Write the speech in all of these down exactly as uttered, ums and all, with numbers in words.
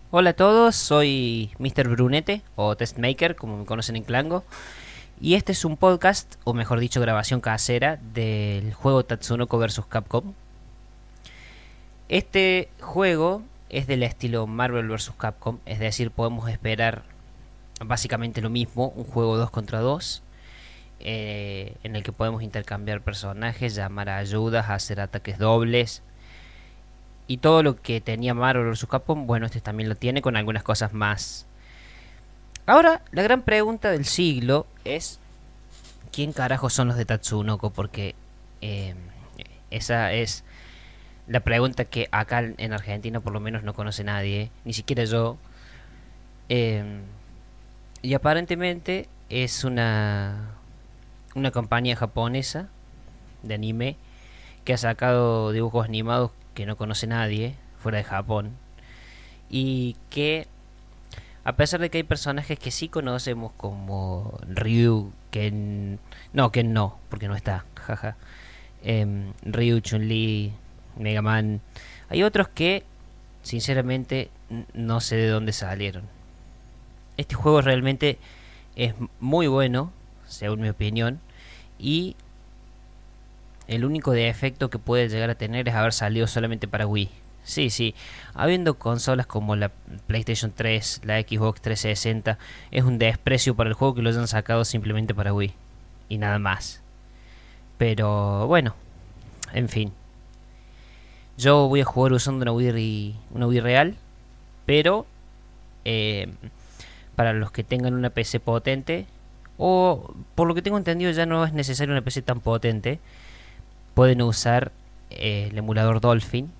Hola a todos, soy míster Brunete o Testmaker, como me conocen en Clango. Y este es un podcast, o mejor dicho, grabación casera del juego Tatsunoko versus. Capcom. Este juego es del estilo Marvel versus. Capcom, es decir, podemos esperar básicamente lo mismo, un juego dos contra dos, eh, en el que podemos intercambiar personajes, llamar a ayudas, hacer ataques dobles. Y todo lo que tenía Marvel versus. Capcom, bueno, este también lo tiene con algunas cosas más. Ahora, la gran pregunta del siglo es: ¿quién carajo son los de Tatsunoko? Porque eh, esa es la pregunta que acá en Argentina por lo menos no conoce nadie, ni siquiera yo. Eh, y aparentemente es una, una compañía japonesa de anime que ha sacado dibujos animados que no conoce nadie fuera de Japón, y que a pesar de que hay personajes que sí conocemos como Ryu, Ken, no, Ken no, porque no está, jaja, eh, Ryu, Chun-Li, Mega Man, hay otros que sinceramente no sé de dónde salieron. Este juego realmente es muy bueno, según mi opinión, y el único defecto que puede llegar a tener es haber salido solamente para Wii. Sí, sí, habiendo consolas como la PlayStation tres, la Xbox trescientos sesenta, es un desprecio para el juego que lo hayan sacado simplemente para Wii. Y nada más. Pero bueno, en fin. Yo voy a jugar usando una Wii, una Wii real, pero eh, para los que tengan una P C potente, o por lo que tengo entendido ya no es necesario una P C tan potente, pueden usar eh, el emulador Dolphin,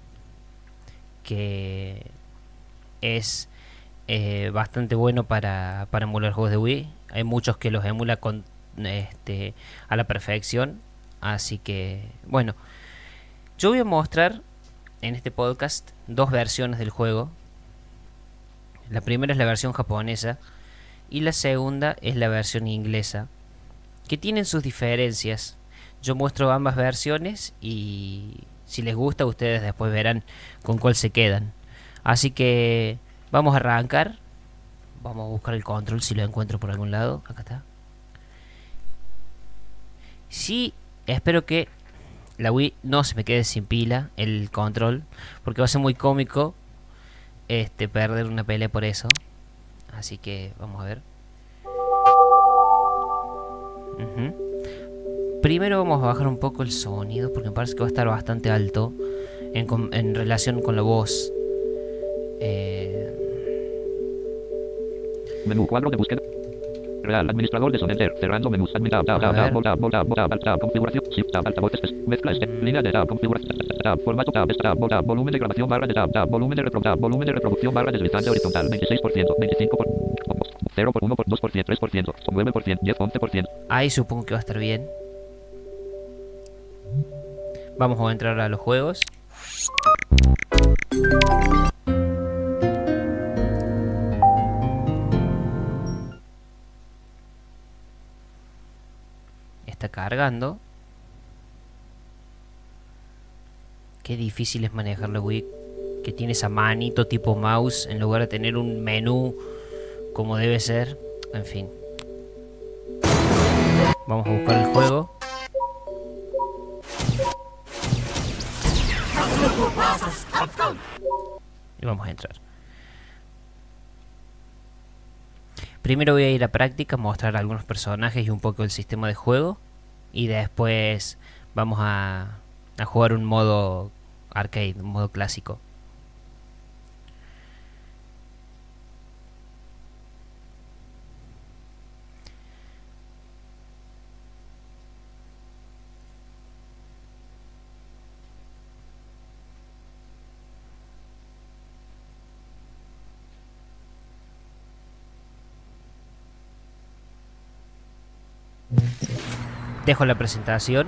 que es eh, bastante bueno para, para emular juegos de Wii. Hay muchos que los emula con, este, a la perfección. Así que, bueno, yo voy a mostrar en este podcast dos versiones del juego. La primera es la versión japonesa y la segunda es la versión inglesa, que tienen sus diferencias. Yo muestro ambas versiones y si les gusta ustedes después verán con cuál se quedan. Así que vamos a arrancar. Vamos a buscar el control si lo encuentro por algún lado. Acá está. Sí, espero que la Wii no se me quede sin pila el control, porque va a ser muy cómico este perder una pelea por eso. Así que vamos a ver. Uh-huh. Primero vamos a bajar un poco el sonido porque me parece que va a estar bastante alto en, en relación con la voz. Eh... Menú cuadro de búsqueda. Real administrador de Sonenter. Cerrando menús. Tab, tab, tab, tab, tab, tab, tab, tab, configuración. Shift, tab, altavoces. Mezcla este. Línea de tab. Configuración. Tab. Formato tab. Tab. Tab. Volumen de grabación barra de tab. Tab. Volumen de repro. Tab. Volumen de reproducción barra deslizante horizontal. veintiséis por ciento. veinticinco por ciento. cero por uno por dos por ciento. tres por ciento. nueve por ciento. diez. once por ciento. Ahí supongo que va a estar bien. Vamos a entrar a los juegos. Está cargando. Qué difícil es manejar la Wii, que tiene esa manito tipo mouse en lugar de tener un menú como debe ser. En fin. Vamos a buscar el juego. Y vamos a entrar. Primero voy a ir a práctica, mostrar algunos personajes y un poco el sistema de juego. Y después vamos a, a jugar un modo arcade, un modo clásico. Dejo la presentación.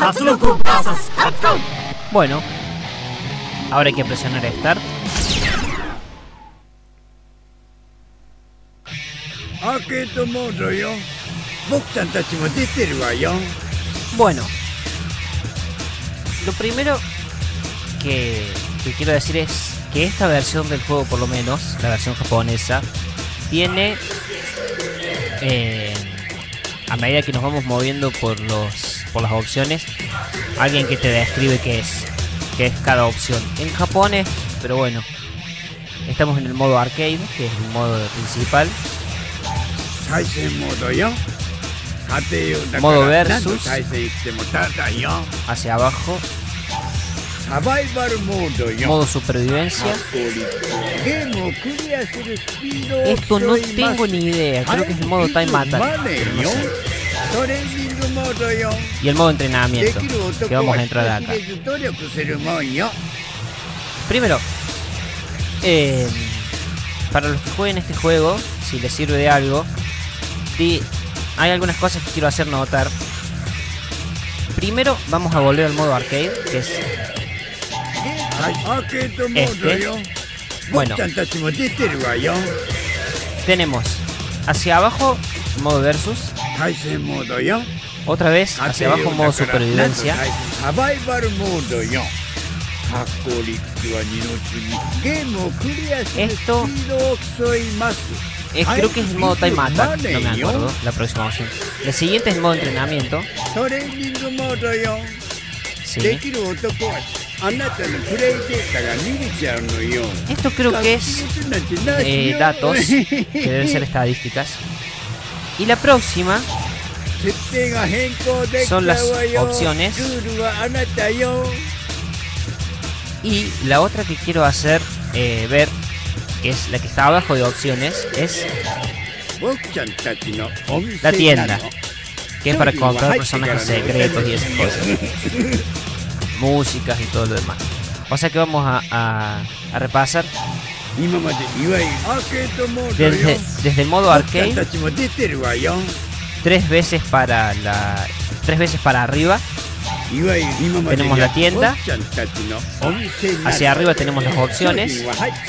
Bueno, ahora hay que presionar Start. Bueno, lo primero que, que quiero decir es que esta versión del juego, por lo menos la versión japonesa, tiene eh, a medida que nos vamos moviendo por los por las opciones, alguien que te describe qué es qué es cada opción en japonés. Pero bueno, estamos en el modo arcade, que es el modo principal. Modo versus, hacia abajo. Modo supervivencia. Esto no tengo ni idea, creo que es el modo Time Attack, no sé. Y el modo entrenamiento, que vamos a entrar acá. Primero, eh, para los que jueguen este juego, si les sirve de algo, sí, hay algunas cosas que quiero hacer notar. Primero vamos a volver al modo arcade, que es este. Bueno, tenemos hacia abajo modo versus, otra vez hacia abajo modo supervivencia, esto es, creo que es el modo Time Attack, no me acuerdo la próxima opción. La siguiente es el modo entrenamiento. Sí. Esto creo que es eh, datos, que deben ser estadísticas. Y la próxima son las opciones. Y la otra que quiero hacer eh, ver, que es la que está abajo de opciones, es la tienda, que es para comprar personajes secretos y esas cosas, músicas y todo lo demás. O sea que vamos a, a, a repasar desde, desde el modo arcade, tres veces para la tres veces para arriba tenemos la tienda, hacia arriba tenemos las opciones,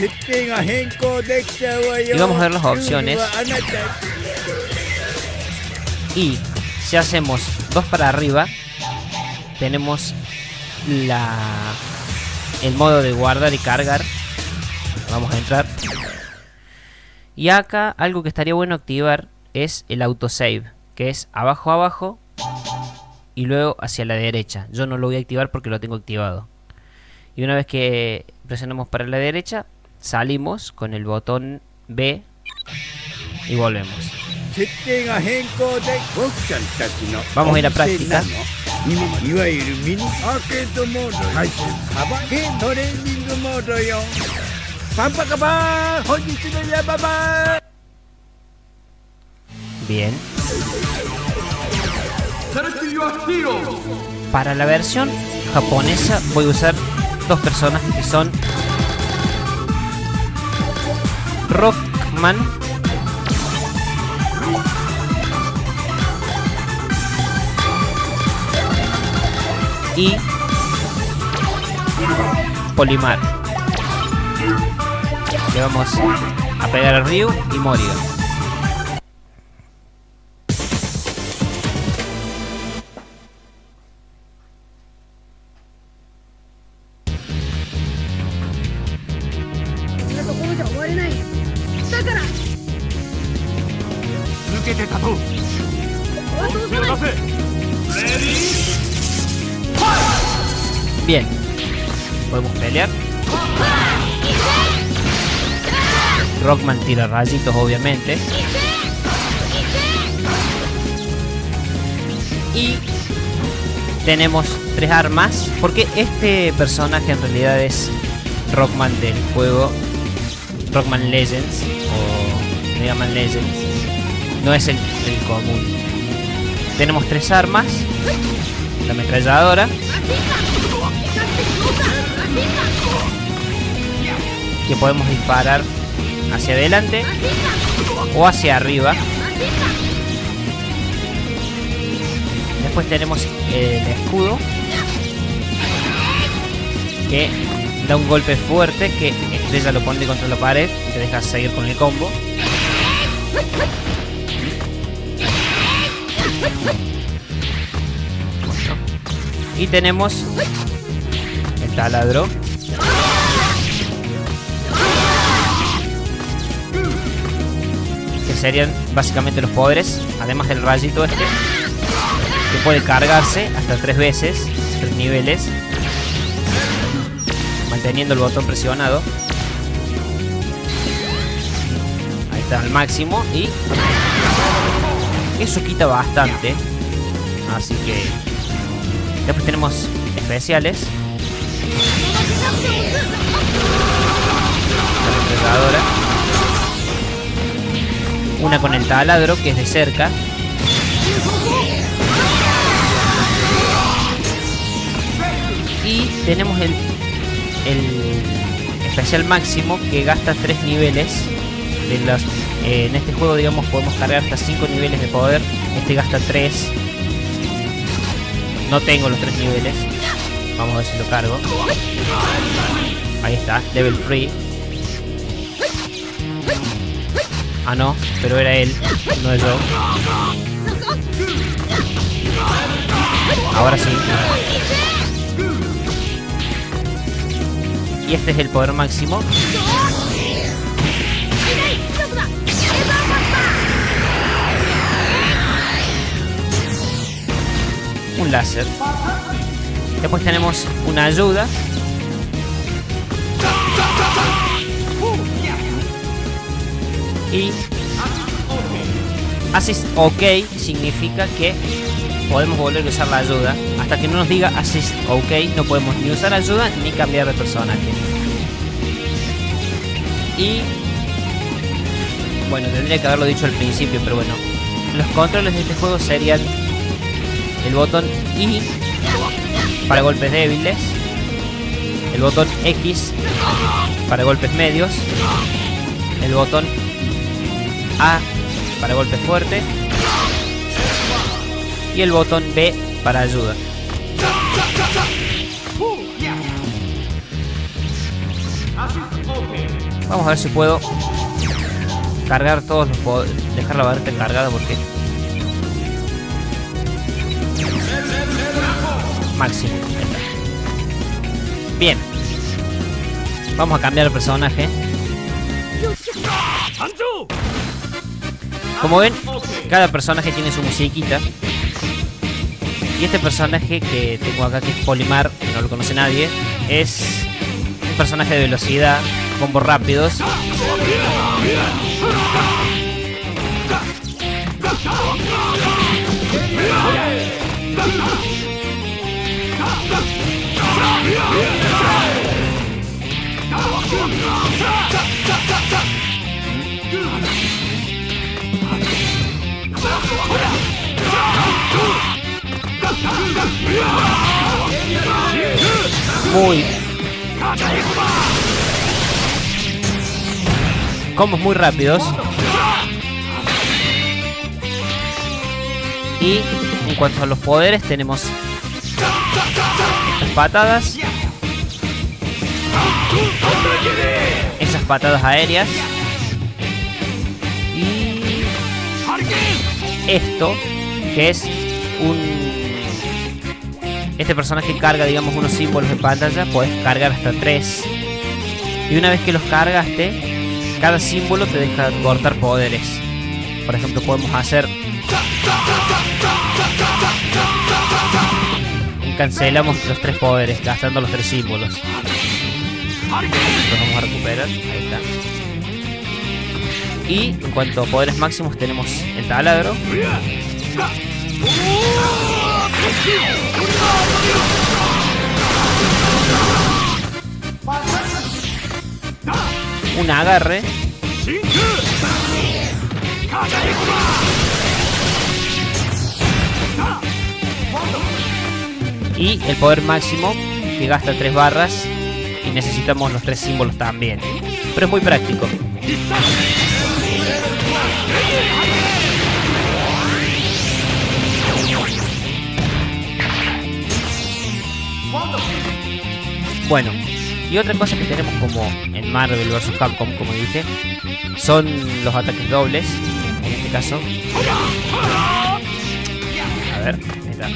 y vamos a ver las opciones. Y si hacemos dos para arriba, tenemos la el modo de guardar y cargar. Vamos a entrar. Y acá algo que estaría bueno activar es el autosave, que es abajo abajo y luego hacia la derecha. Yo no lo voy a activar porque lo tengo activado. Y una vez que presionamos para la derecha, salimos con el botón B y volvemos. Vamos a ir a práctica. Bien. Para la versión japonesa voy a usar dos personajes que son Rockman y Polimar. Le vamos a pegar a Ryu y Morrigan. Bien, podemos pelear. Rockman tira rayitos, obviamente. Y tenemos tres armas, porque este personaje en realidad es Rockman del juego Rockman Legends o Mega Man Legends, no es el, el común. Tenemos tres armas: la ametralladora, que podemos disparar hacia adelante o hacia arriba. Después tenemos el escudo, que da un golpe fuerte que Estrella lo pone contra la pared y te deja seguir con el combo. Y tenemos el taladro, que serían básicamente los poderes, además del rayito este, que puede cargarse hasta tres veces, tres niveles, manteniendo el botón presionado. Ahí está al máximo y eso quita bastante. Así que después tenemos especiales. La retrocedadora. Una con el taladro, que es de cerca. Y tenemos el, el especial máximo, que gasta tres niveles. De los, eh, en este juego, digamos, podemos cargar hasta cinco niveles de poder. Este gasta tres. No tengo los tres niveles. Vamos a ver si lo cargo. Ahí está, level free. Ah, no, pero era él, no es yo. Ahora sí. Y este es el poder máximo. Un láser. Después tenemos una ayuda. Y Assist OK significa que podemos volver a usar la ayuda. Hasta que no nos diga Assist OK, no podemos ni usar ayuda ni cambiar de personaje. Y bueno, tendría que haberlo dicho al principio, pero bueno. Los controles de este juego serían el botón I para golpes débiles, el botón X para golpes medios, el botón A para golpes fuertes y el botón B para ayuda. Vamos a ver si puedo cargar todos los poderes, dejar la barrita cargada porque máximo. Bien, vamos a cambiar el personaje. Como ven, cada personaje tiene su musiquita. Y este personaje que tengo acá, que es Polimar, que no lo conoce nadie, es un personaje de velocidad, combos rápidos. Muy combos muy rápidos. Y en cuanto a los poderes, tenemos estas patadas, esas patadas aéreas y esto, que es un... Este personaje carga, digamos, unos símbolos de pantalla. Puedes cargar hasta tres. Y una vez que los cargaste, cada símbolo te deja cortar poderes. Por ejemplo, podemos hacer... Cancelamos los tres poderes gastando los tres símbolos. Los vamos a recuperar. Ahí está. Y en cuanto a poderes máximos, tenemos el taladro, un agarre y el poder máximo, que gasta tres barras y necesitamos los tres símbolos también, pero es muy práctico. Bueno, y otra cosa que tenemos como en Marvel versus. Capcom, como dije, son los ataques dobles. En este caso, a ver, ahí está.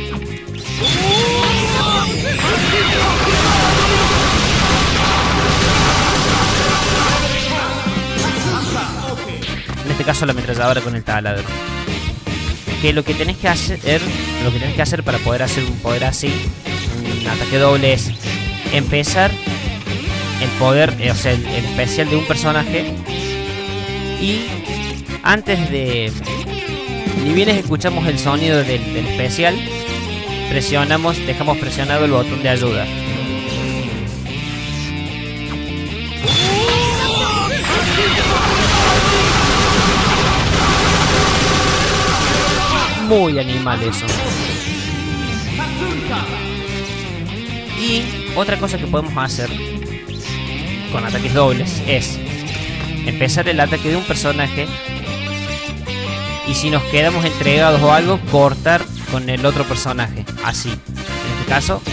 En este caso la ametralladora con el taladro. Que lo que tenés que hacer, lo que tenés que hacer para poder hacer un poder así, un ataque doble, es empezar el poder, o sea, el, el especial de un personaje, y antes de, ni bien escuchamos el sonido del, del especial, presionamos, dejamos presionado el botón de ayuda. Muy animal eso. Y otra cosa que podemos hacer con ataques dobles es empezar el ataque de un personaje, y si nos quedamos entregados o algo, cortar con el otro personaje. Así. En este caso,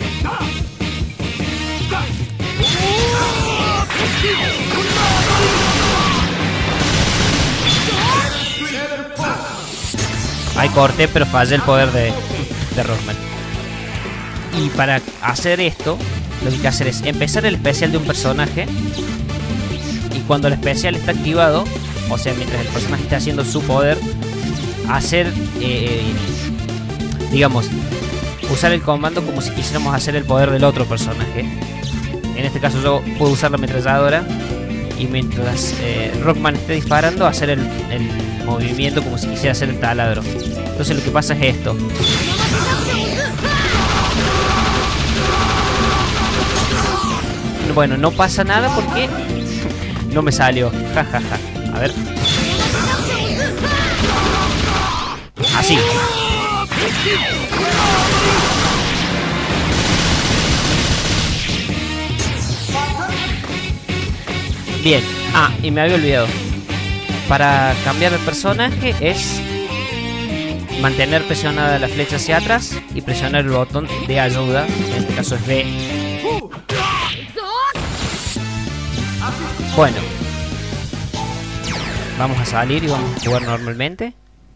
ahí corté, pero fallé el poder de, de Rockman. Y para hacer esto, lo que hay que hacer es empezar el especial de un personaje, y cuando el especial está activado, o sea, mientras el personaje está haciendo su poder, hacer, eh, digamos, usar el comando como si quisiéramos hacer el poder del otro personaje. En este caso yo puedo usar la ametralladora, y mientras eh, Rockman esté disparando, hacer el, el movimiento como si quisiera hacer el taladro. Entonces lo que pasa es esto. Bueno, no pasa nada porque no me salió. Ja, ja, ja. A ver. Así. Bien. Ah, y me había olvidado. Para cambiar de personaje es mantener presionada la flecha hacia atrás y presionar el botón de ayuda. En este caso es B. Bueno, vamos a salir y vamos a jugar normalmente.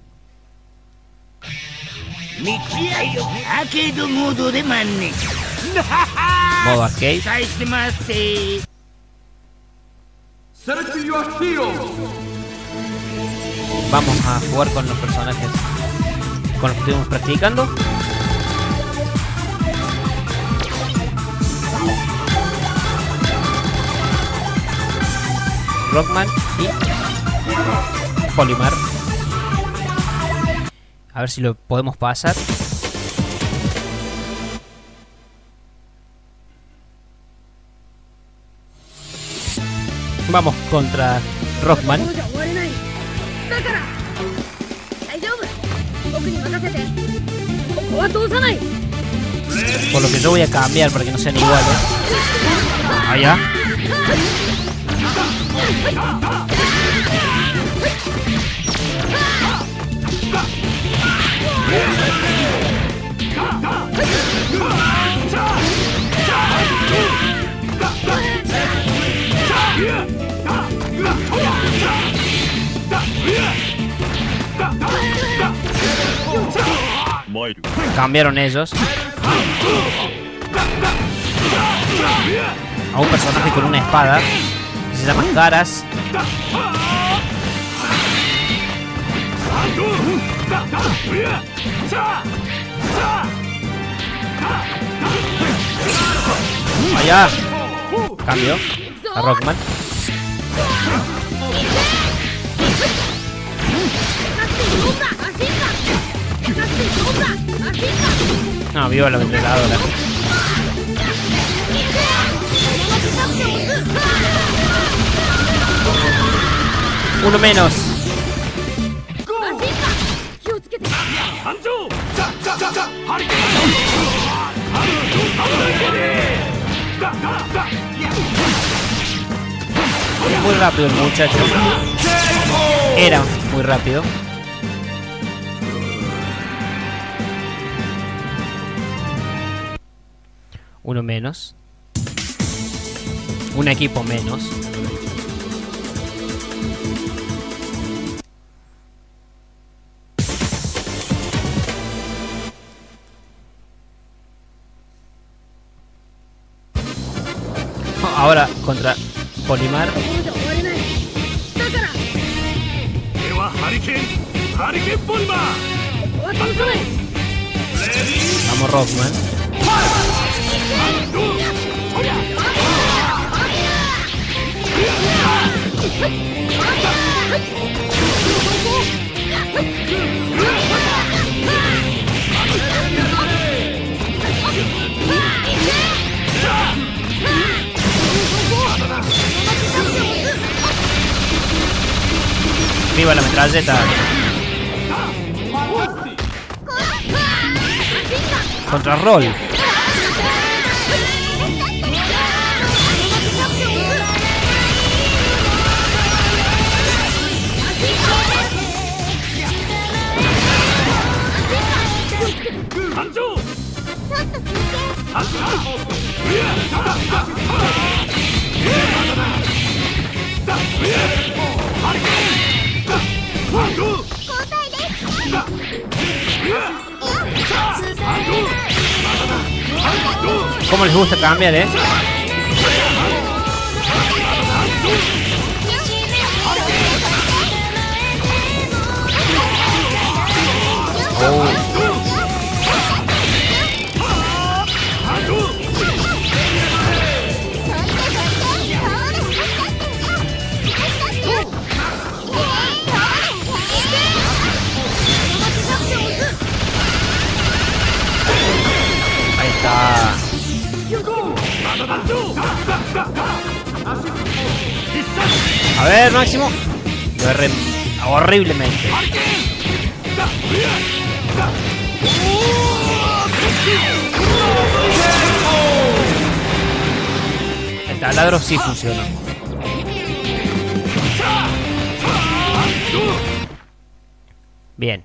Modo arcade. Vamos a jugar con los personajes con los que estuvimos practicando. Rockman y Polymar. A ver si lo podemos pasar. Vamos contra Rockman. Por lo que yo voy a cambiar para que no sean iguales. Allá. Cambiaron ellos a un personaje con una espada que se llama Caras. Allá. Cambio a Rockman. No, viva la ventiladora. Uno menos. Muy rápido el muchacho. Era muy rápido. Uno menos. Un equipo menos. Ahora contra Polimar. Vamos, Rockman. Viva la metralleta. Contra Roll. ¿Cómo les gusta cambiar, eh? Oh. Ahí está. A ver, Máximo. Lo erré horriblemente. El taladro sí funcionó. Bien.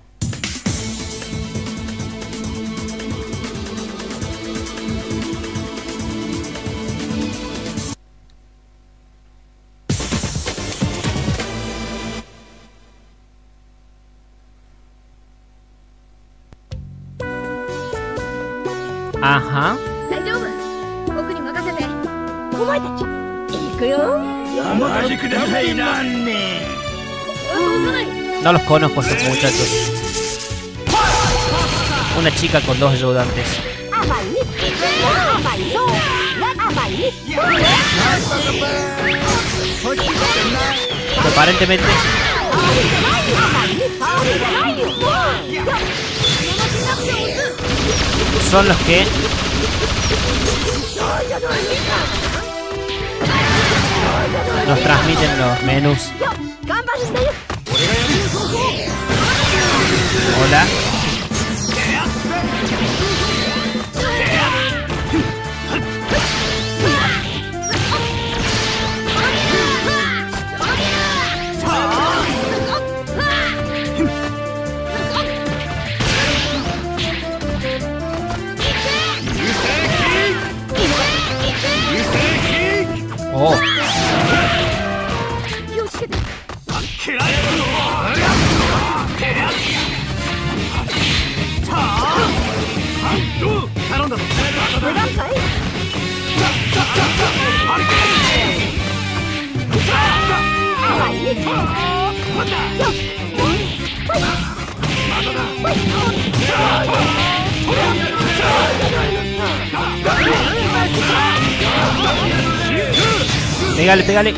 Ajá. No los conozco a estos muchachos. Una chica con dos ayudantes. Pero aparentemente son los que nos transmiten los menús. Hola. Oh. Pégale, pégale.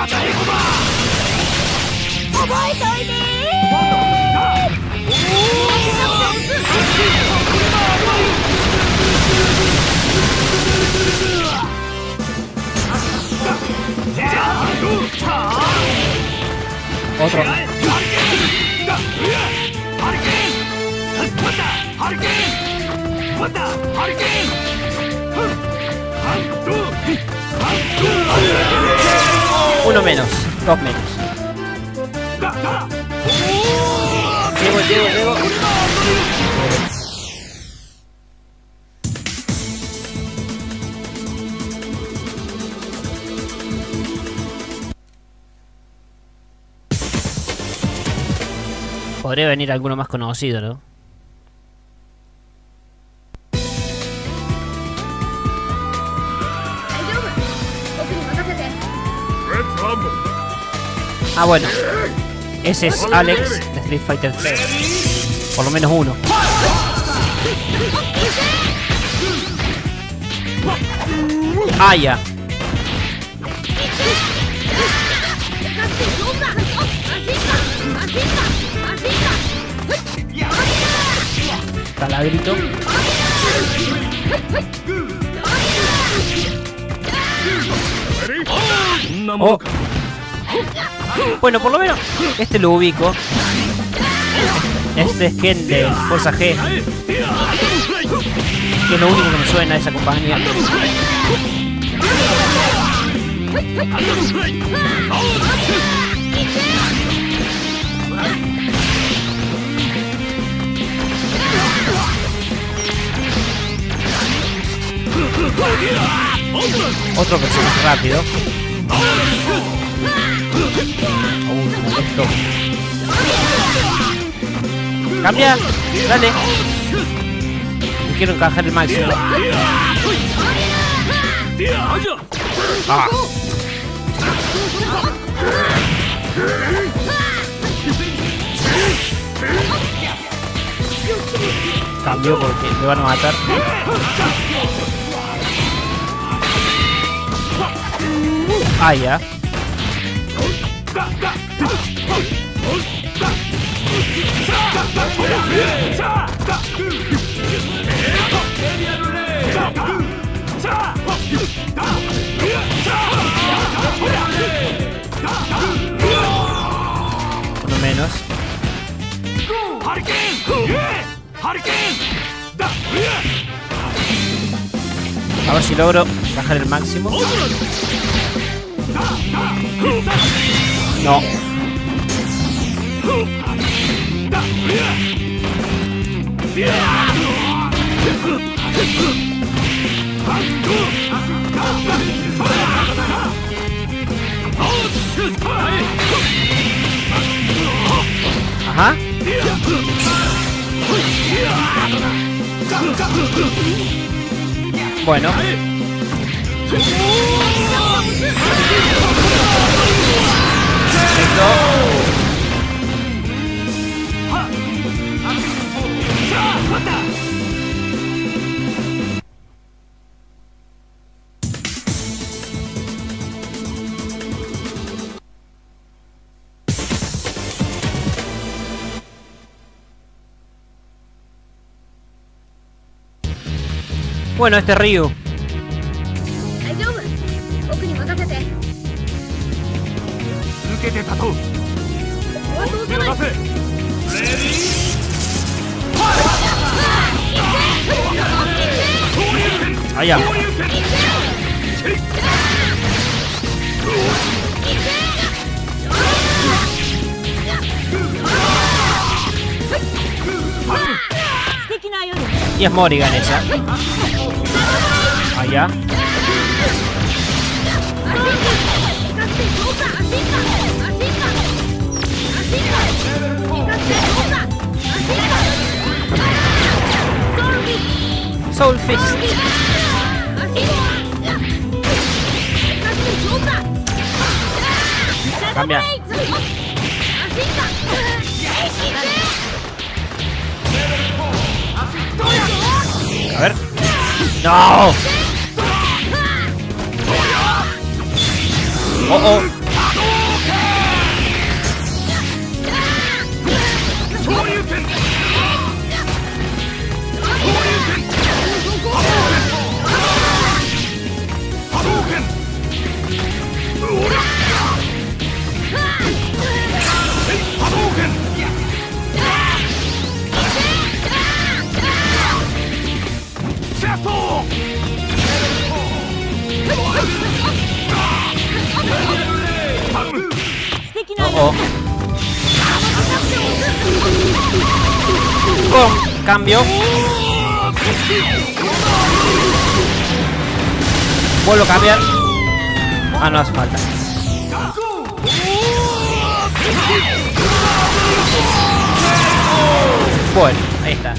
Otro. Uno menos, dos menos. Llego, llego, llego. Podría venir alguno más conocido, ¿no? Ah, bueno. Ese es Alex de Street Fighter tres. Por lo menos uno. Ah, ya. Taladrito. Oh. Bueno, por lo menos este lo ubico. Este es Ken de Fuerza G, que es lo único que me suena de esa compañía. Otro personaje rápido. Uh, molesto. Cambia, dale. Me quiero encajar el máximo. Ah. Cambio porque me van a matar. Ah, ya. Uno menos. A ver si logro bajar el máximo. No. Ajá. Bueno. Bueno, este es Ryu. Allá. Y es Morrigan esa. Allá. Soul Fist. Cambia. A ver. No. Oh, oh. Oh, oh. Con cambio. Vuelvo a cambiar. Ah, no hace falta. Bueno, ahí está.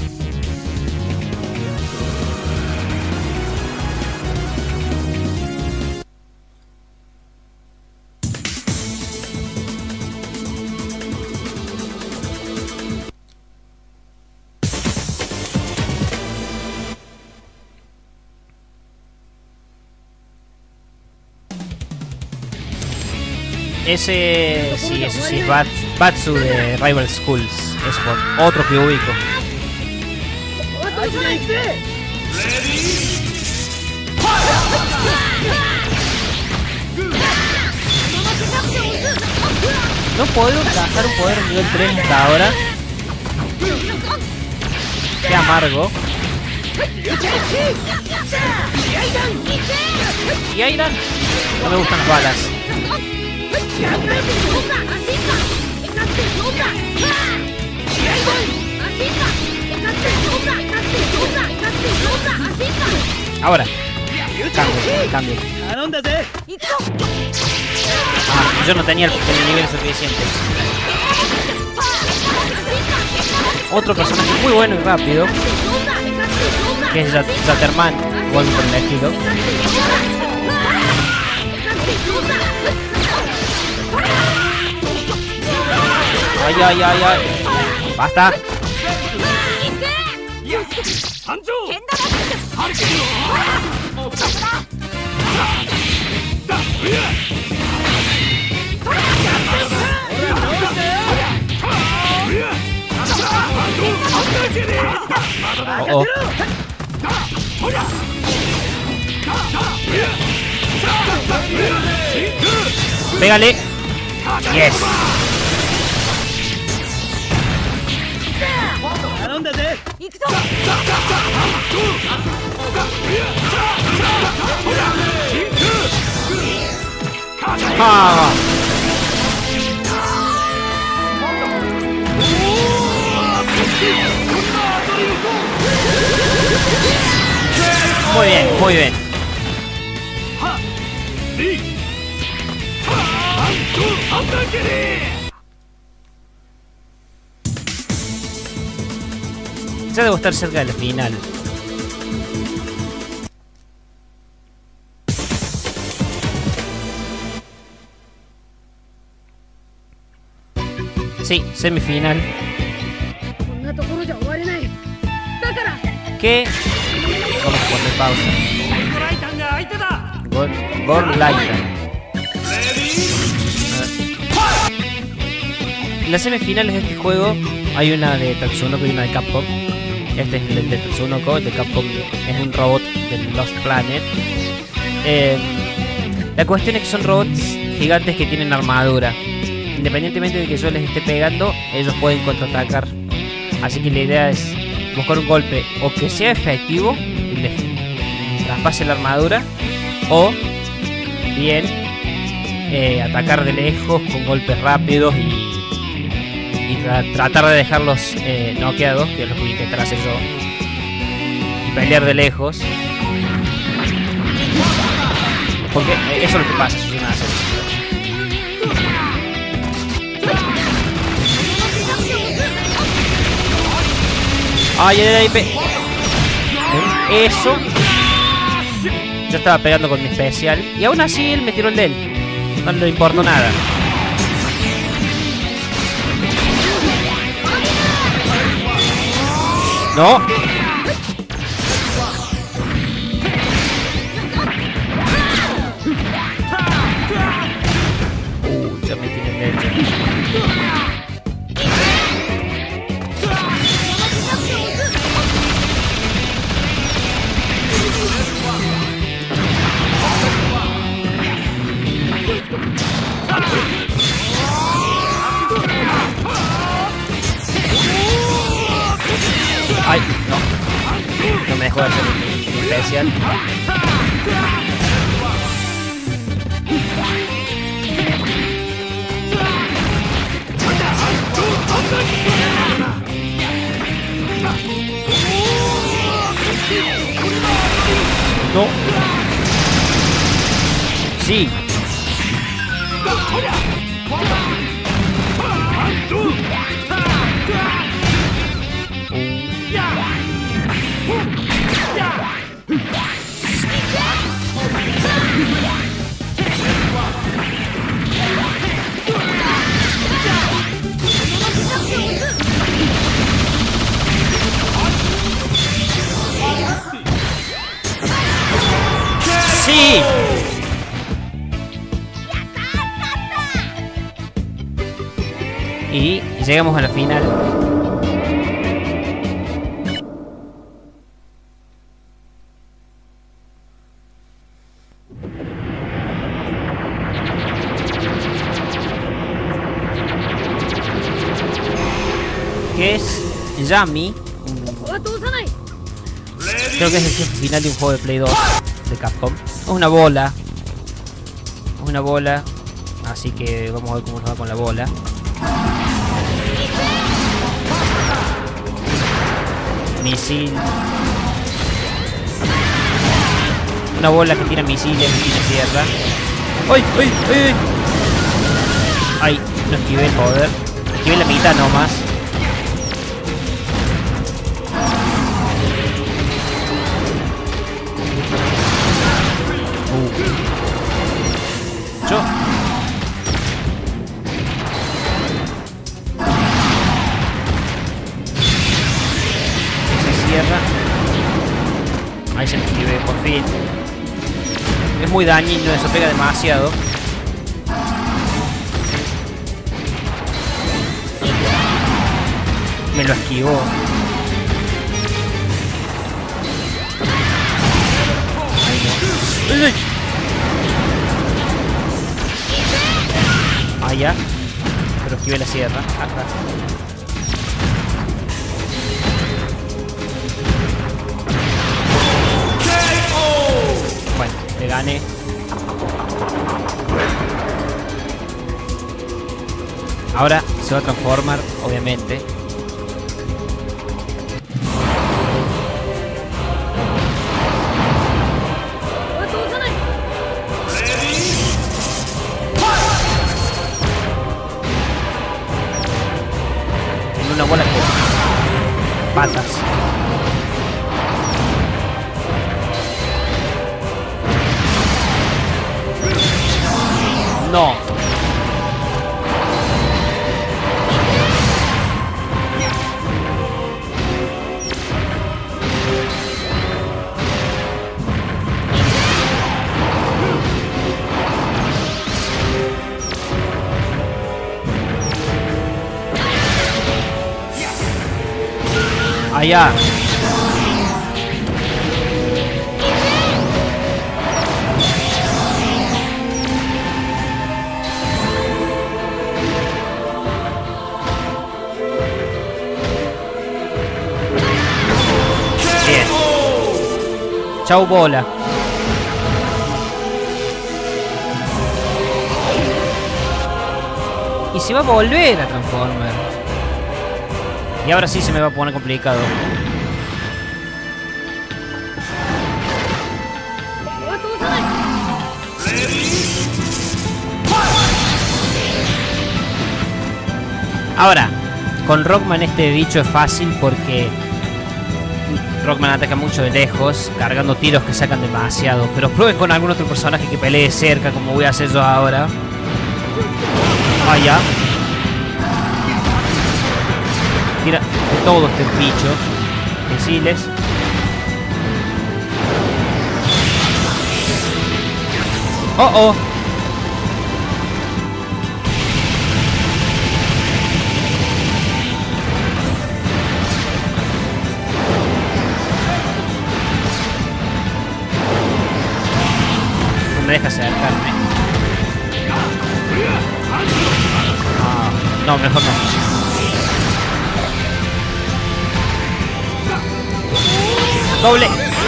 Ese, sí, ese sí es Bats, Batsu de Rival Schools. Es por otro que ubico. No puedo encajar un poder nivel tres hasta ahora. Qué amargo. ¿Y Aidan? No me gustan las balas. Ahora. Cambio, cambio. Ah, yo no tenía el, el nivel suficiente. Otro personaje muy bueno y rápido, que es Zatterman, o algo por el estilo. Ay, ay, ay, ay. Basta. Oh, oh. Pégale. Yes. Ah. Muy bien, muy bien. Ya debo estar cerca del final. Sí, semifinal. ¿Qué? Vamos a poner pausa. Gol, Gol Lightan. En las semifinales de este juego hay una de Tatsunoko y una de Capcom. Este es el de Tatsunoko, el de Capcom es un robot del Lost Planet. Eh, la cuestión es que son robots gigantes que tienen armadura. Independientemente de que yo les esté pegando, ellos pueden contraatacar. Así que la idea es buscar un golpe o que sea efectivo y les traspase la armadura, o bien eh, atacar de lejos con golpes rápidos y y tra tratar de dejarlos eh, noqueados, que es lo que voy a intentar hacer yo, y pelear de lejos, porque eso es lo que pasa si yo no hago. Ay, ay, ay, pe eso. Yo estaba pegando con mi especial y aún así él me tiró el de él. No le importó nada. No. Uh, ya me tiene leche. Ay, no. No me dejó de hacer mi especial. No. Sí. Y llegamos a la final. Que es Yami. Creo que es el jefe final de un juego de Play dos de Capcom. Es una bola. Es una bola. Así que vamos a ver cómo nos va con la bola. Misil. Una bola que tira misiles y se cierra. ¡Ay! ¡Ay! ¡Ay! ¡Ay! No esquivé el poder. Esquivé la mitad nomás. Uh. Yo. Se cierra. Ahí se lo esquivé por fin. Es muy dañino, eso pega demasiado. Me lo esquivó. Ahí no. ¡Ay, ay! Ah, ya. Pero esquivé la sierra. Acá. Bueno, le gané. Ahora se va a transformar, obviamente. En una bola con patas. No. Allá. Bien. Chau bola. Y se va a volver a transformar. Y ahora sí se me va a poner complicado. Ahora, con Rockman este bicho es fácil porque Rockman ataca mucho de lejos, cargando tiros que sacan demasiado. Pero prueben con algún otro personaje que pelee cerca, como voy a hacer yo ahora. Vaya. Tira de todo este bicho. Misiles. Oh, oh. No me deja acercarme. Ah, no, mejor no. Doble.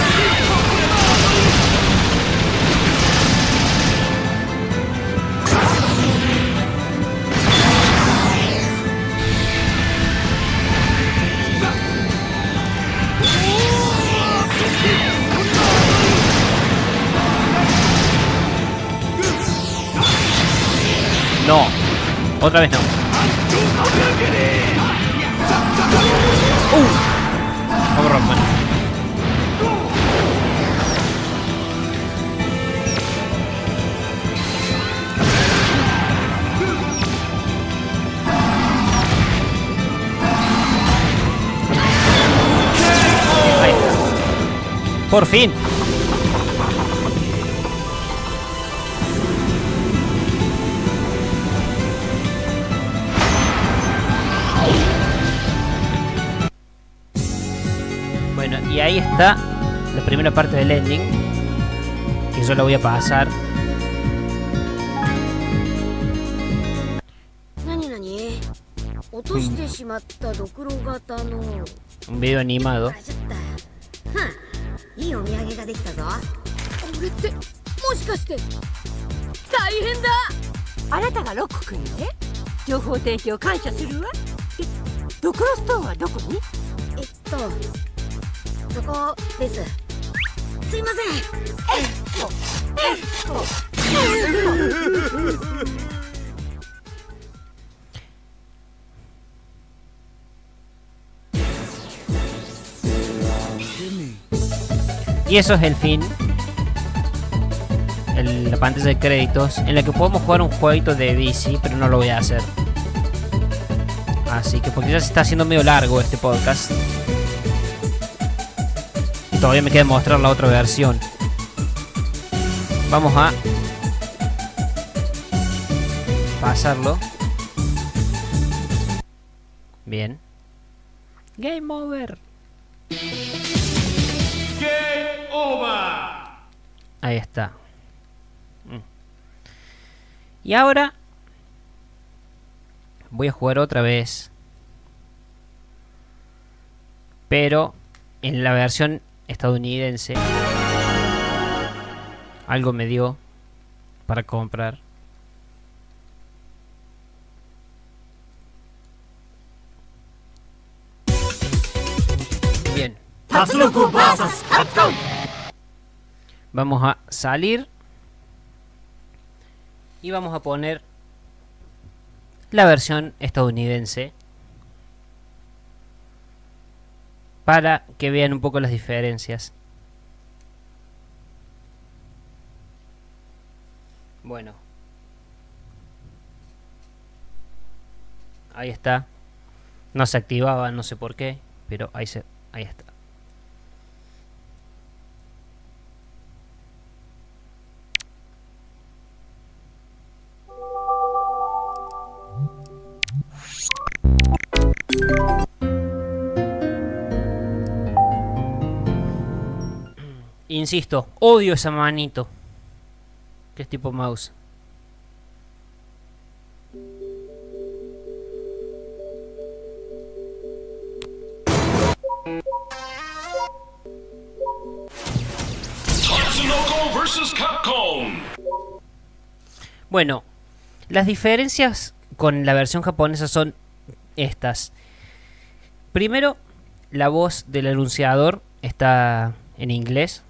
No. Otra vez no. Uh. Vamos, Rockman. Ahí está. Por fin. ahí está la primera parte del ending, que yo la voy a pasar. Un video animado. Y eso es el fin. El, la pantalla de créditos, en la que podemos jugar un jueguito de bici, pero no lo voy a hacer. Así que porque ya se está haciendo medio largo este podcast. Y todavía me queda mostrar la otra versión. Vamos a pasarlo. Bien. Game over. Game over. Ahí está. Y ahora voy a jugar otra vez, pero en la versión estadounidense. Algo me dio para comprar. Bien. Vamos a salir y vamos a poner la versión estadounidense para que vean un poco las diferencias. Bueno, ahí está. No se activaba, no sé por qué, pero ahí se, ahí está. Insisto, odio esa manito, que es tipo mouse. Tatsunoko versus Capcom. Bueno, las diferencias con la versión japonesa son estas. Primero, la voz del anunciador está en inglés.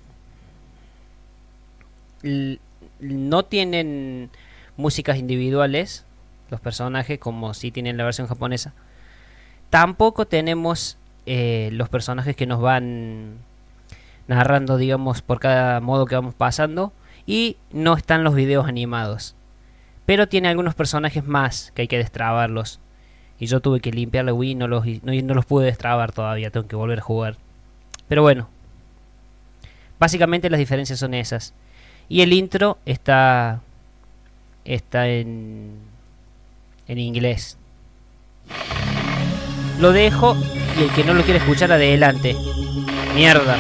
L- no tienen músicas individuales los personajes como si tienen la versión japonesa. Tampoco tenemos eh, los personajes que nos van narrando, digamos, por cada modo que vamos pasando. Y no están los videos animados. Pero tiene algunos personajes más que hay que destrabarlos. Y yo tuve que limpiar la Wii y no los, no, no los pude destrabar todavía. Tengo que volver a jugar. Pero bueno, básicamente las diferencias son esas. Y el intro está está en en inglés. Lo dejo y el que no lo quiere escuchar, adelante. Mierda.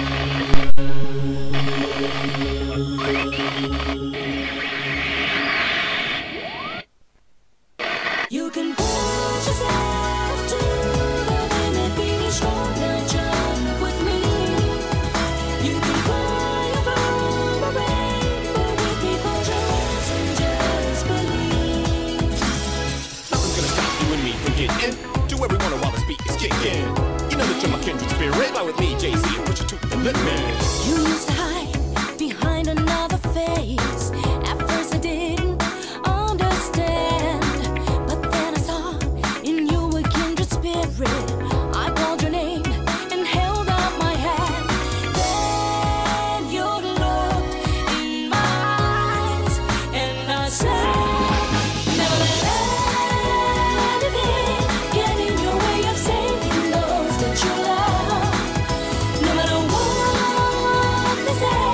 You can push yourself to the limit, be strong and jump with me. You can fly above the rainbow with me, close your eyes and just believe. Nothing's gonna stop you and me from getting to where we wanna while the beat is kicking. You know that you're my kindred spirit. Fly with me, J C, and push it to the limit. You used to hide behind another face. At first I didn't understand, but then I saw in you a kindred spirit. I called your name and held out my hand. Then you looked in my eyes and I said, never let anything get in your way of saving those that you love. No matter what they say,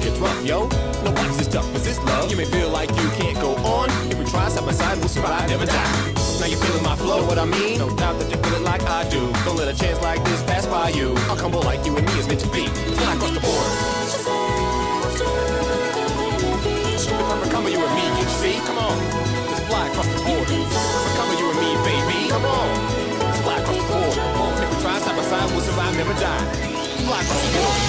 gets rough, yo. Nobody's as tough as this love. You may feel like you can't go on. If we try side by side, we'll survive, never die. Now you feeling my flow, know what I mean? No doubt that you feel it like I do. Don't let a chance like this pass by you. I'll humble like you and me is meant to be. Fly across the border. If I'm becoming you and me, you see? Come on, let's fly across the border. Becoming you and me, baby. Come on, let's fly across the border. If we try side by side, we'll survive, never die. Fly across the border.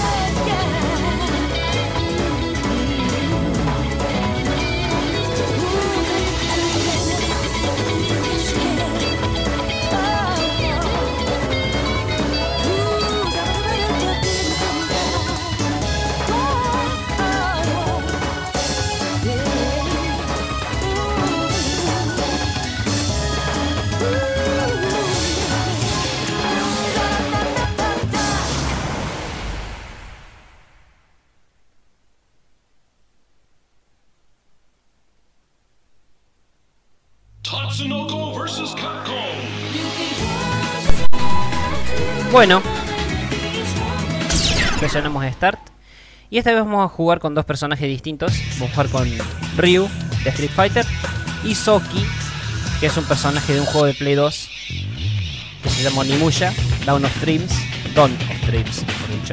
Tatsunoko versus. Capcom. Bueno, presionamos Start. Y esta vez vamos a jugar con dos personajes distintos. Vamos a jugar con Ryu de Street Fighter y Soki, que es un personaje de un juego de Play dos que se llama Onimusha Dawn of Dreams. Dawn of Dreams, mejor dicho.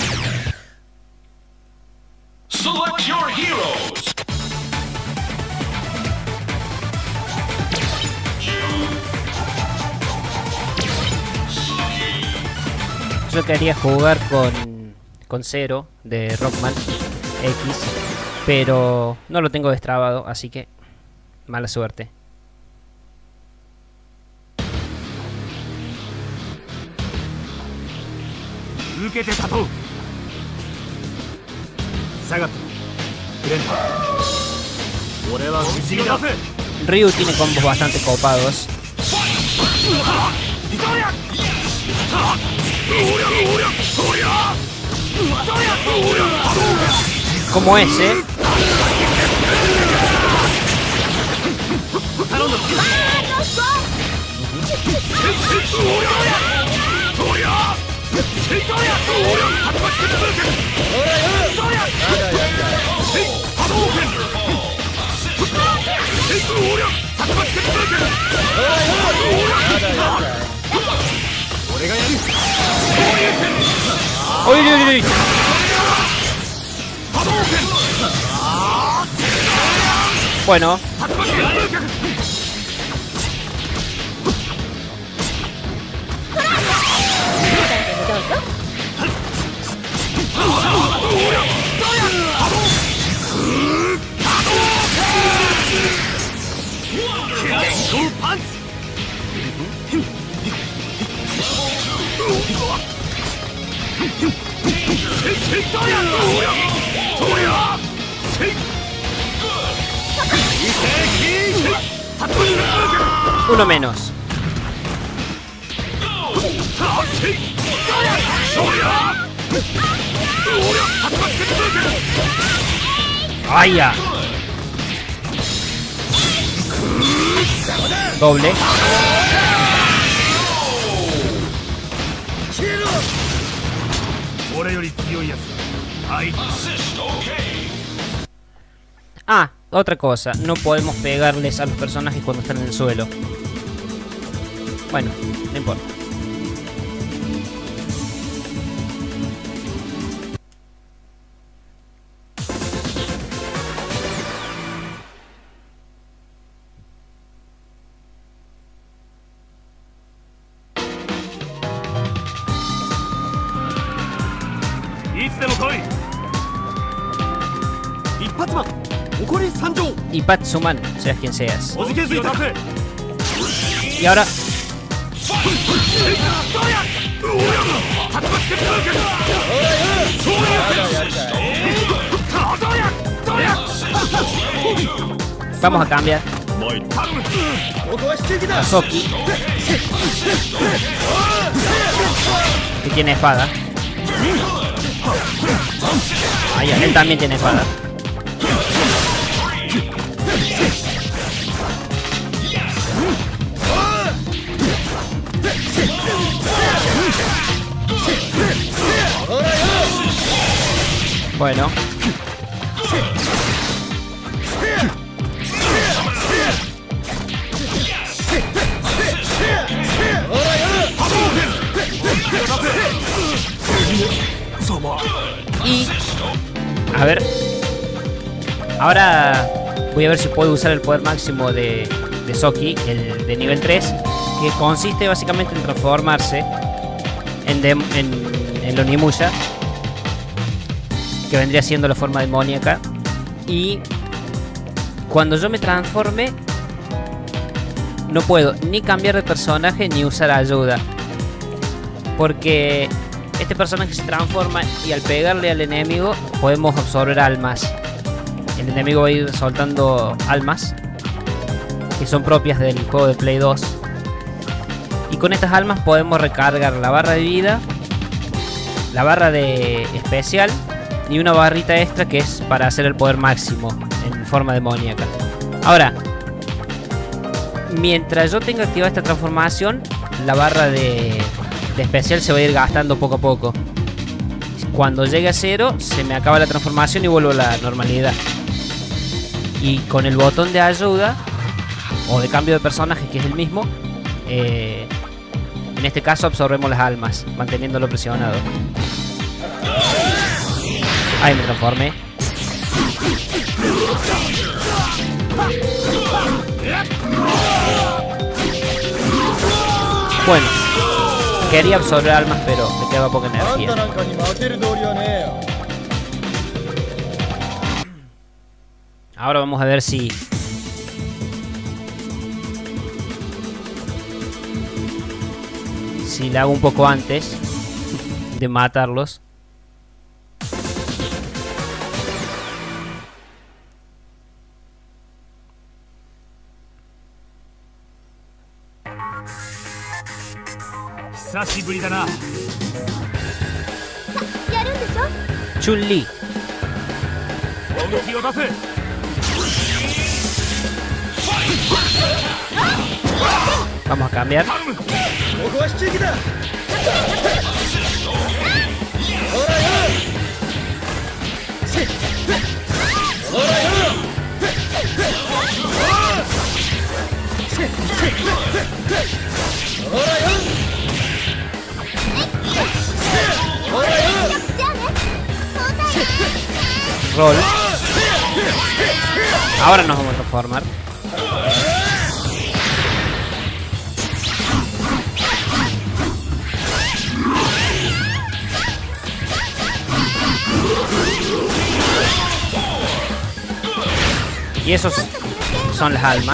Select your heroes. Yo quería jugar con, con Zero de Rockman X, pero no lo tengo destrabado, así que mala suerte. Ryu tiene combos bastante copados. Como ese. ¡Uy, uy, uy! Bueno. Uno menos. ¡Ay, ya! Doble. Ah, otra cosa, no podemos pegarles a los personajes cuando están en el suelo. Bueno, no importa. Y Patsuman, seas quien seas. Y ahora. Vamos a cambiar a Soki, que tiene espada. Ah, ya, él también tiene espada. Bueno. Y... a ver. Ahora voy a ver si puedo usar el poder máximo de, de Soki, el de nivel tres, que consiste básicamente en transformarse en, de, en, en Onimusha, que vendría siendo la forma demoníaca. Y cuando yo me transforme, no puedo ni cambiar de personaje ni usar ayuda, porque este personaje se transforma y al pegarle al enemigo podemos absorber almas. El enemigo va a ir soltando almas que son propias del juego de Play dos, y con estas almas podemos recargar la barra de vida, la barra de especial y una barrita extra que es para hacer el poder máximo en forma demoníaca. Ahora, mientras yo tenga activada esta transformación, la barra de, de especial se va a ir gastando poco a poco. Cuando llegue a cero, se me acaba la transformación y vuelvo a la normalidad. Y con el botón de ayuda o de cambio de personaje, que es el mismo, eh, en este caso absorbemos las almas, manteniéndolo presionado. Ahí me transformé. Bueno, quería absorber almas, pero me quedaba poca energía. Ahora vamos a ver si... si la hago un poco antes de matarlos. Chun-Li. Vamos a cambiar. Roll. Ahora nos vamos a transformar. Y esos son las almas.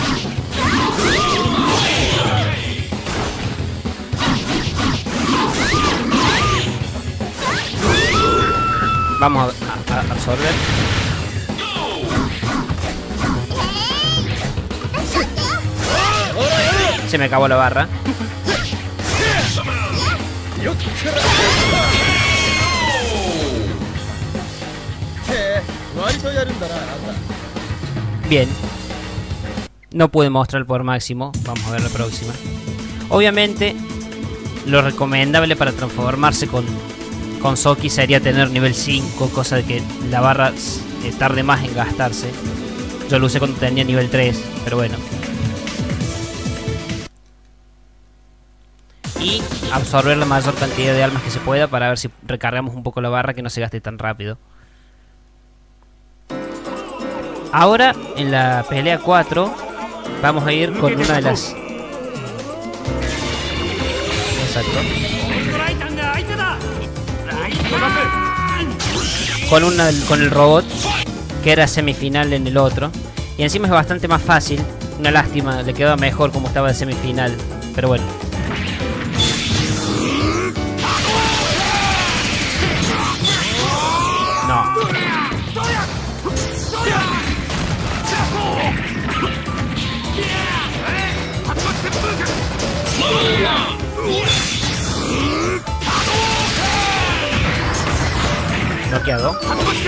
Vamos a, a, a absorber. Se me acabó la barra. Bien. No pude mostrar el poder máximo. Vamos a ver la próxima. Obviamente, lo recomendable para transformarse con, con Soki sería tener nivel cinco, cosa de que la barra eh, tarde más en gastarse. Yo lo usé cuando tenía nivel tres, pero bueno. Y absorber la mayor cantidad de almas que se pueda para ver si recargamos un poco la barra, que no se gaste tan rápido. Ahora, en la pelea cuatro, vamos a ir con una de las... Exacto. Con, una, con el robot, que era semifinal en el otro. Y encima es bastante más fácil. Una lástima, le quedaba mejor como estaba de semifinal. Pero bueno. No. Noqueado.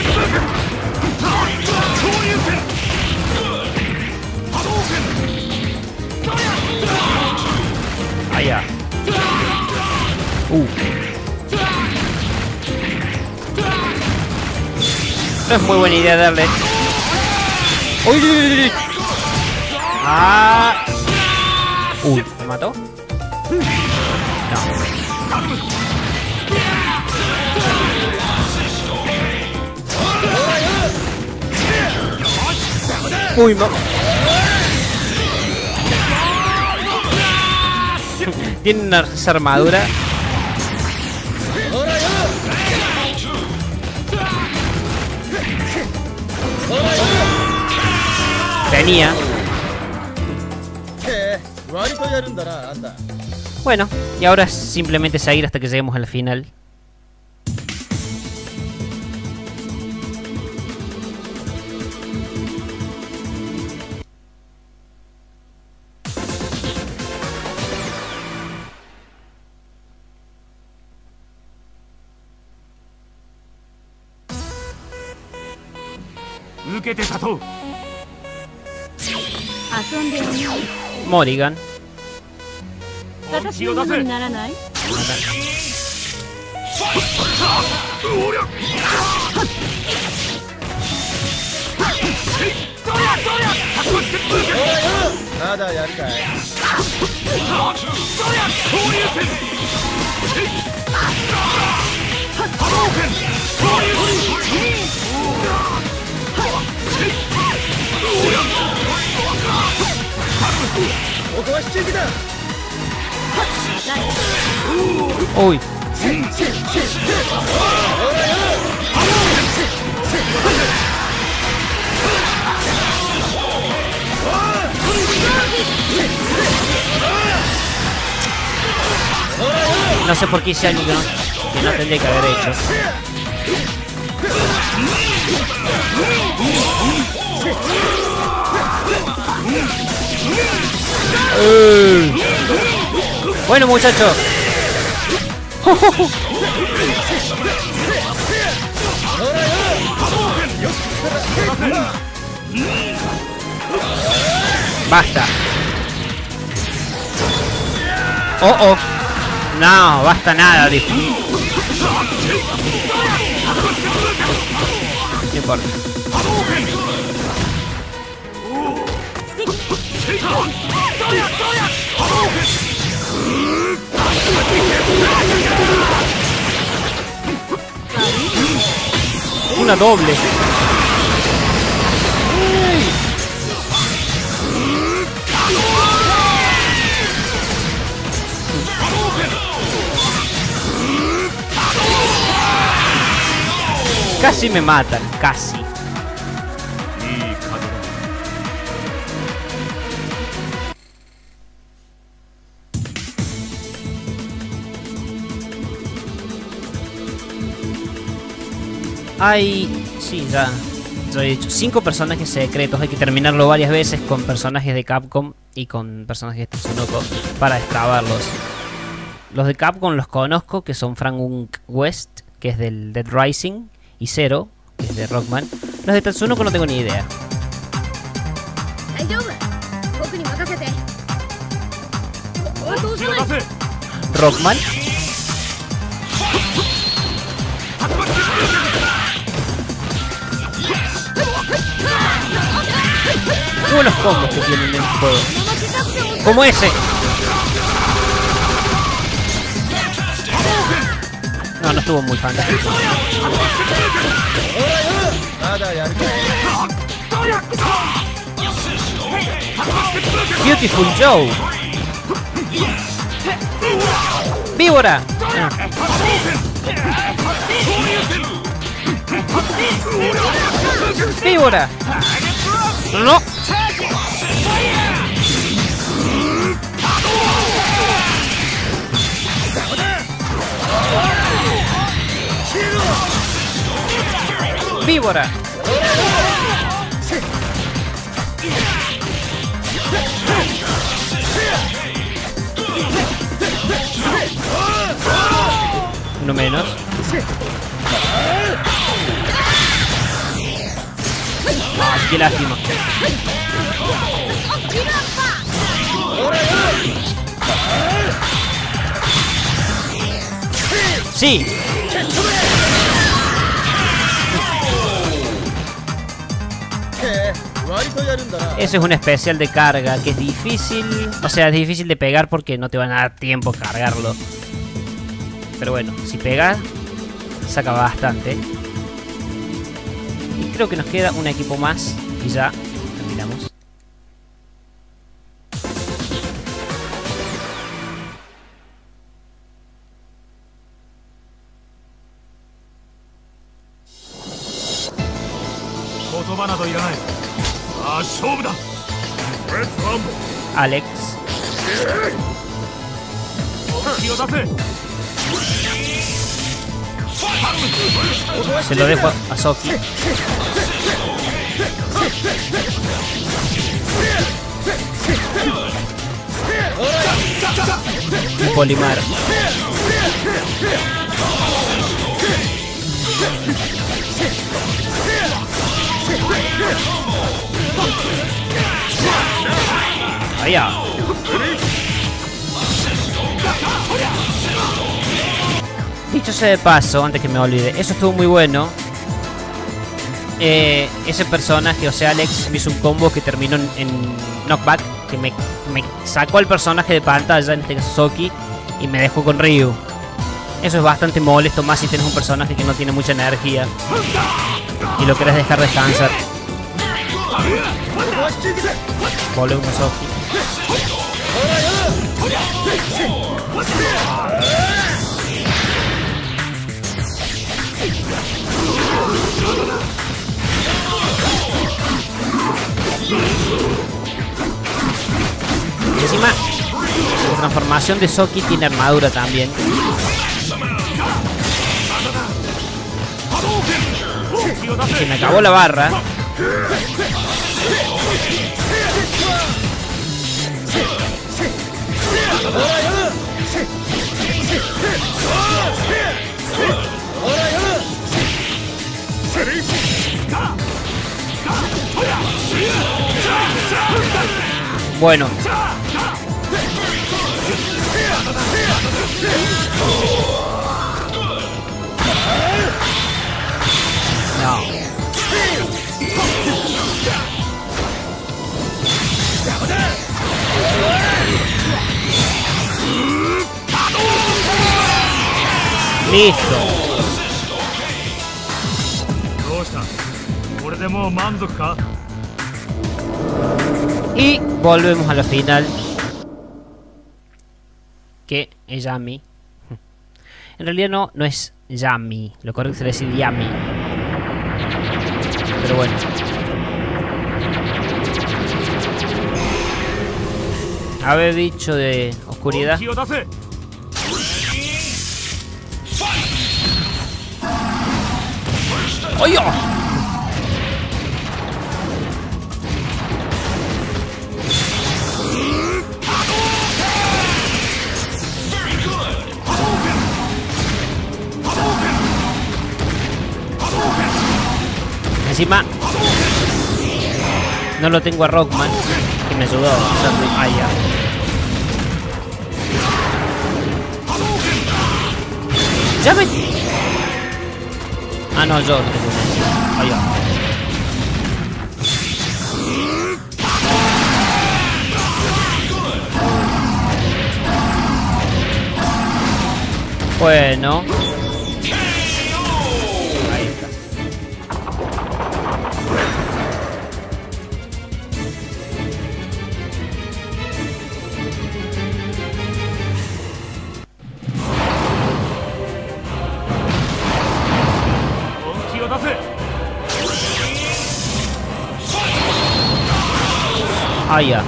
Allá. Uh. No es muy buena idea darle. ¡Uy, uy, uy, uy! ¡Ah! Uy, ¿me mató? No. Uy, no. Tiene una esa armadura. Tenía. Bueno, y ahora es simplemente seguir hasta que lleguemos al final. Morrigan. Uy. No sé por qué hice algo que no, que no tendría que haber hecho. Uh. Bueno, muchachos. Basta. Oh, oh. No, basta nada, dijo. No importa. Una doble. Casi me matan, casi. Hay... sí, ya, ya he dicho. Cinco personajes secretos. Hay que terminarlo varias veces con personajes de Capcom y con personajes de Tatsunoko para destrabarlos. Los de Capcom los conozco, que son Frank West, que es del Dead Rising, y Zero, que es de Rockman. Los de Tatsunoko no tengo ni idea. Rockman. Qué buenos combos que tienen en el juego. Como ese. No, no estuvo muy fantástico. Beautiful Joe. Víbora. Ah. Víbora. No. Víbora. Uno menos. Ah, qué lástima. Sí. Eso es un especial de carga que es difícil. O sea, es difícil de pegar porque no te van a dar tiempo a cargarlo. Pero bueno, si pegas, saca bastante. Y creo que nos queda un equipo más y ya terminamos. Alex. Se lo dejo a Soki. Y Polimar. Allá. Dicho sea de paso, antes que me olvide, eso estuvo muy bueno. Eh, ese personaje, o sea, Alex, me hizo un combo que terminó en, en knockback, que me, me sacó al personaje de pantalla, en este caso Soki, y me dejó con Ryu. Eso es bastante molesto, más si tienes un personaje que no tiene mucha energía y lo querés dejar descansar. Volvemos a Soki. Y encima, la transformación de Soki tiene armadura también. Se me acabó la barra. Bueno. No. Listo. Y volvemos a la final, que es Yami. En realidad no, no es Yami, lo correcto sería decir Yami. Pero bueno. Haber dicho de oscuridad. ¡Oye! Encima no lo tengo a Rockman, que me ayudó a usarlo. Ah, ya. Ya me... Ah, no, yo no tengo una. Ah, ya. Bueno. Ahí está. Ah, ya.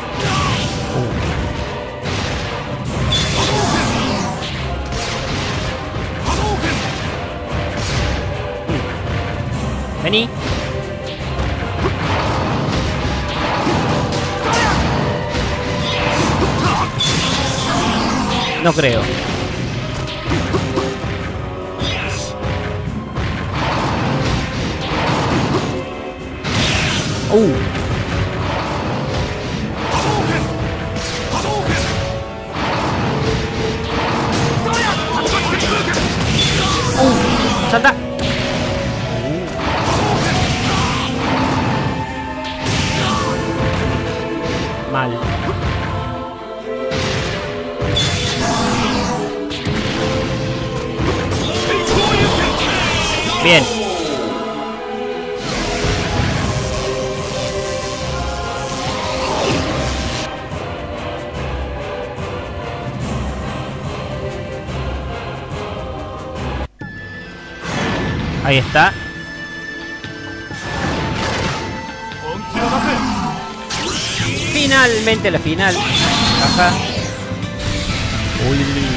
Vení. No creo. Uh. Uh. Salta. Bien. Ahí está. Finalmente la final. Ajá. Uy.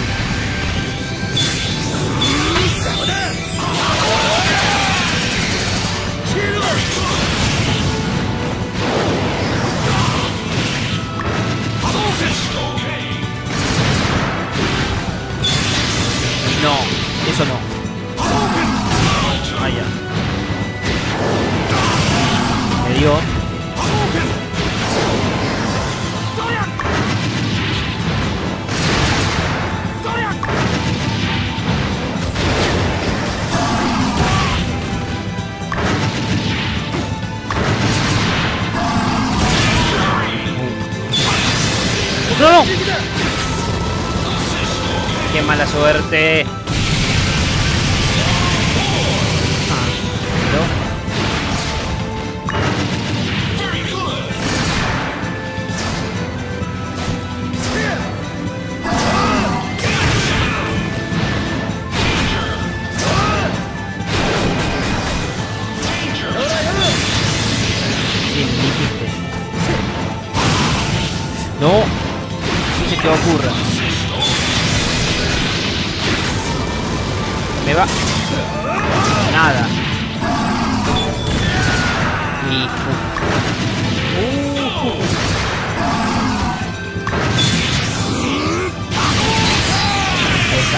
No, eso no. Ah, ya. Me dio. ¡No! ¡Qué mala suerte! Ah, ¿no? Sí, me dijiste. No. ¿Qué se te ocurra? Me va. Nada. Y. Uh. Uh. Ahí está.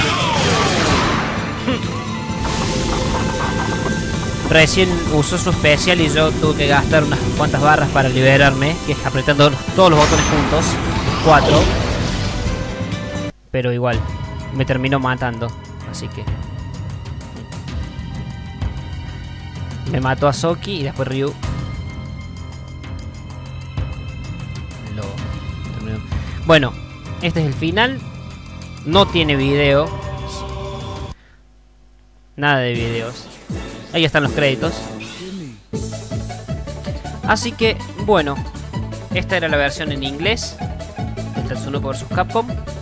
Recién usó su especial y yo tuve que gastar unas cuantas barras para liberarme, que es apretando todos los botones juntos. Cuatro. Pero igual, me terminó matando. Así que me mató a Soki y después Ryu lo terminó. Bueno, este es el final. No tiene video. Nada de videos. Ahí están los créditos. Así que, bueno, esta era la versión en inglés de Tatsunoko versus. Capcom.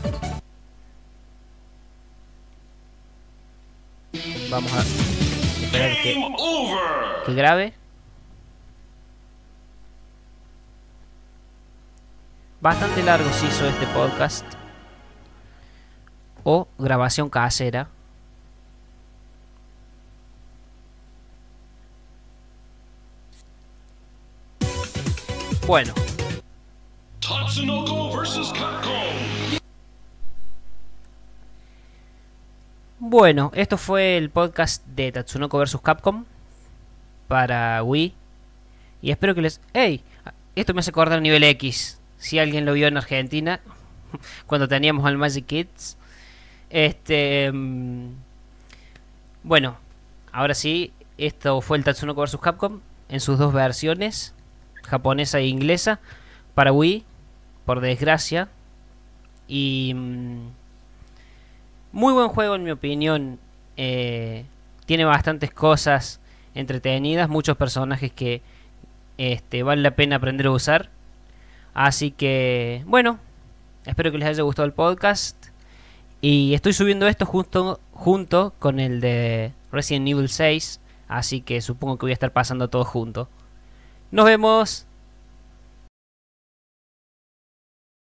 Vamos a esperar que, que grabe. Bastante largo se hizo este podcast. O grabación casera. Bueno. Tatsunoko versus. Capcom. Bueno, esto fue el podcast de Tatsunoko versus. Capcom para Wii. Y espero que les... ¡Ey! Esto me hace acordar nivel X. Si alguien lo vio en Argentina, cuando teníamos al Magic Kids. Este... Bueno, ahora sí, esto fue el Tatsunoko versus. Capcom en sus dos versiones, japonesa e inglesa, para Wii, por desgracia. Y... muy buen juego en mi opinión. Eh, tiene bastantes cosas entretenidas, muchos personajes que este, vale la pena aprender a usar. Así que, bueno, espero que les haya gustado el podcast. Y estoy subiendo esto junto, junto con el de Resident Evil seis. Así que supongo que voy a estar pasando todo junto. Nos vemos.